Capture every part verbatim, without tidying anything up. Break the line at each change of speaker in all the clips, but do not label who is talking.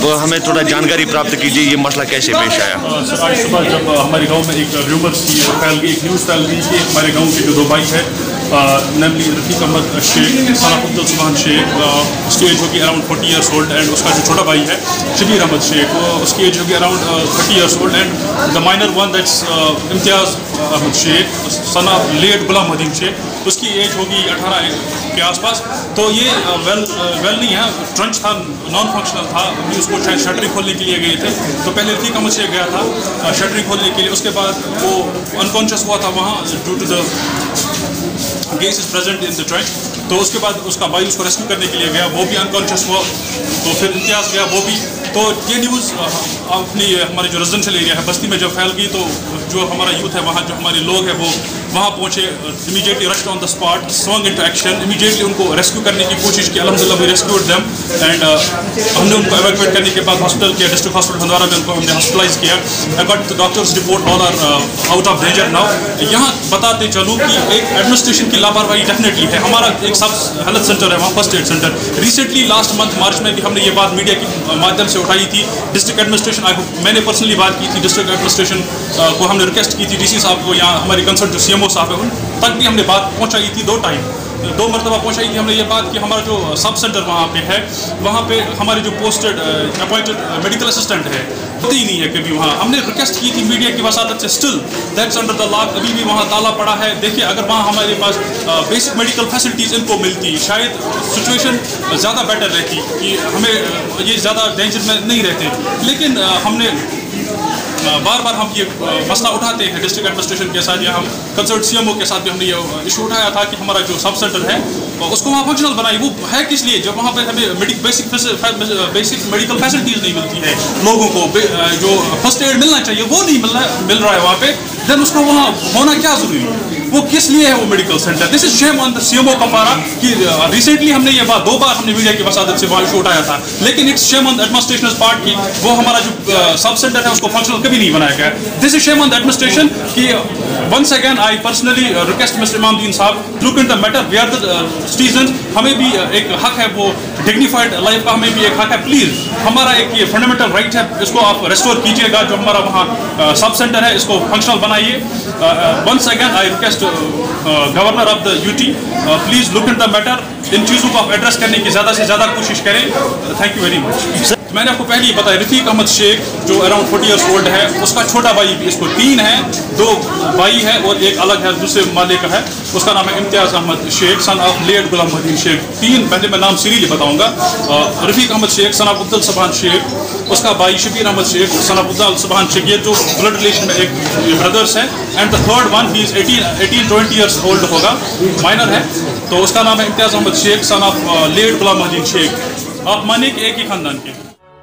हमें थोड़ा जानकारी प्राप्त कीजिए, ये मसला कैसे पेश आया?
सर आज सुबह जब हमारे गांव में एक र्यूमर्स थी, फैल गई, एक न्यूज़ फैल गई कि हमारे गांव के जो दो भाई है, नेमली रफ़ीक अहमद शेख, सना अब्दुल सुभान शेख, उसकी एज होगी around forty years old, and उसका जो छोटा भाई है शबीर अहमद शेख, उसकी एज होगी around thirty years old, and the minor one that's Imtiaz Ahmed Sheikh, son of late Ghulam Hadeem Sheikh, उसकी एज होगी अठारह के आसपास। तो ये वेल वेल नहीं है, ट्रंच था, नॉन फंक्शनल था, अभी उसको शटरिंग खोलने के लिए गए थे। तो पहले रफ़ीक अहमद शेख गया था शटरिंग खोलने के लिए, उसके बाद वो अनकॉन्शियस हुआ था वहाँ due to the gas is present in the trench. तो उसके बाद उसका भाई उसको रेस्क्यू करने के लिए गया, वो भी अनकॉन्शियस हुआ। तो फिर इम्तियाज़ गया, वो भी। तो ये न्यूज़ अपनी हमारे जो रेजिडेंशियल एरिया है बस्ती में जब फैल गई, तो जो हमारा यूथ है वहाँ, जो हमारे लोग हैं वो वहाँ पहुँचे, immediately rushed on the spot, swung into action, immediately उनको रेस्क्यू करने की कोशिश की। अल्हम्दुलिल्लाह वी रेस्क्यूड देम, एंड हमने उनको एवैक्यूएट करने के बाद हॉस्पिटल किया, डिस्ट्रिक्ट हॉस्पिटल हंदवारा में उनको हमने हॉस्पिटलाइज किया। According to doctors report all are out of danger now. यहाँ बताते चलूँ कि एक एडमिनिस्ट्रेशन की लापरवाही डेफिनेटली है। हमारा एक सब हेल्थ सेंटर है वहाँ, first aid centre, recently last month March में भी हमने ये बात मीडिया के माध्यम से उठाई थी। डिस्ट्रिक्ट एडमिनिस्ट्रेशन, आई मैंने पर्सनली बात की थी डिस्ट्रिक्ट एडमिनिस्ट्रेशन को, हमने रिक्वेस्ट की थी डी सी साहब को, यहाँ हमारे कंसर्न जो सी एम ओ साहब है उन तक भी हमने बात पहुँचाई थी, दो टाइम दो मरतबा पहुँचाई थी हमने ये बात कि हमारा जो सब सेंटर वहाँ पे है, वहाँ पे हमारे जो पोस्टेड अपॉइंटेड मेडिकल असिस्टेंट है होती ही नहीं है कभी वहाँ। हमने रिक्वेस्ट की थी मीडिया की वसादत से, still that's under the lock, अभी भी वहाँ ताला पड़ा है। देखिए अगर वहाँ हमारे पास बेसिक मेडिकल फैसिलिटीज़ इनको मिलती, शायद सिचुएशन ज़्यादा बेटर रहती कि हमें ये ज़्यादा डेंजर में नहीं रहते। लेकिन हमने बार बार हम ये मसला उठाते हैं डिस्ट्रिक्ट एडमिनिस्ट्रेशन के साथ, या हम कंसर्न सी एम ओ के साथ भी हमने ये इशू उठाया था कि हमारा जो सब सेंटर है उसको वहाँ फंक्शनल बनाई। वो है किस लिए? जब वहाँ पे हमें बेसिक बेसिक मेडिकल फैसिलिटीज़ नहीं मिलती है लोगों को, जो फर्स्ट एड मिलना चाहिए वो नहीं मिल रहा मिल रहा है वहाँ पे, देन उसको वहाँ होना क्या ज़रूरी है? वो किस लिए है वो medical centre? This is shame on the C M O Kupwara कि रिसेंटली हमने ये बात दो बार हमने मीडिया की वसादत से वहाँ इशू उठाया था, लेकिन it's shame on the administration part की वो हमारा जो सब सेंटर है उसको फंक्शनल कभी नहीं बनाया गया। This is shame on the administration कि once again I personally request mister Imamuddin साहब, look in the matter, we are the citizen, हमें भी एक हक है, वो डिग्निफाइड लाइफ का हमें भी एक हक है। प्लीज़ हमारा एक ये फंडामेंटल राइट है, इसको आप रेस्टोर कीजिएगा। जो हमारा वहाँ सब सेंटर है इसको फंक्शनल बनाइए। Once again I request governor of the UT, please look in the matter, इन चीज़ों को आप एड्रेस करने की ज़्यादा से ज़्यादा कोशिश करें। Thank you very much. मैंने आपको पहले ही बताया, रफ़ीक अहमद शेख जो अराउंड फोर्टी ईयर्स ओल्ड है, उसका छोटा भाई भी, इसको तीन है, दो भाई है और एक अलग है दूसरे माले का है, उसका नाम है Imtiaz Ahmed Sheikh, son of late Ghulam Hadeem Sheikh. तीन, पहले मैं नाम सीरियली बताऊंगा। रफ़ीक अहमद शेख, सन ऑफ अब्दुल सुभान शेख, उसका भाई शबीर अहमद शेख, सन ऑफ अब्दुल सुभान शेख, ये जो ब्लड रिलेशन में एक ब्रदर्स हैं। And the third one he is eighteen twenty years old होगा, माइनर है, तो उसका नाम है Imtiaz Ahmed Sheikh, son of late Ghulam Hadeem Sheikh. आप मानिए कि एक ही खानदान के।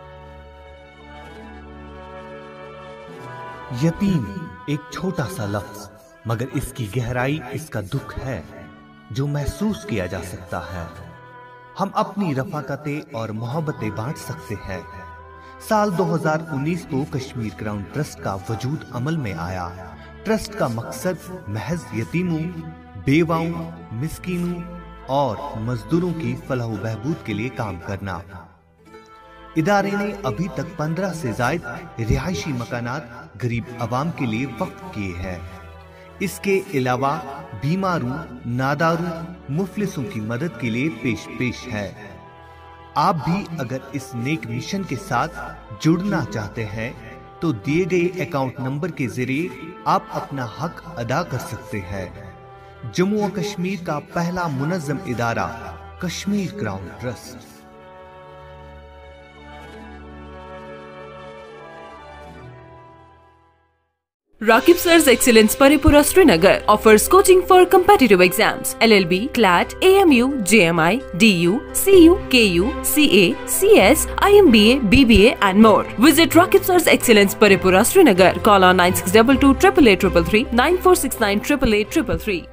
यतीम एक छोटा सा लफ्ज, मगर इसकी गहराई, इसका दुख है जो महसूस किया जा सकता है। हम अपनी रफ़ाकतें और मोहब्बतें बांट सकते हैं। साल दो हज़ार उन्नीस को कश्मीर क्राउन ट्रस्ट का वजूद अमल में आया। ट्रस्ट का मकसद महज यतीमों, बेवाओं, मिस्कीनों और मजदूरों की फलाह बहबूद के लिए काम करना। इदारे ने अभी तक पंद्रह से जायद रिहायशी मकानात गरीब आवाम के लिए वक्फ किए हैं। इसके अलावा बीमारों, नादारों, मुफलिसों की मदद के लिए पेश पेश है। आप भी अगर इस नेक मिशन के साथ जुड़ना चाहते हैं तो दिए गए अकाउंट नंबर के जरिए आप अपना हक अदा कर सकते हैं। जम्मू और कश्मीर का पहला मुनज़्ज़म इदारा Kashmir crown trust.
Rakib Sir's Excellence Paripura Srinagar offers coaching for competitive exams, L L B, C L A T, A M U, J M I, D U, C U, K U, C A, C S, I M B A, B B A and more. Visit Rakib Sir's Excellence Paripura Srinagar. Call on nine six two two, eight eight eight three three, nine four six nine, eight eight eight three three.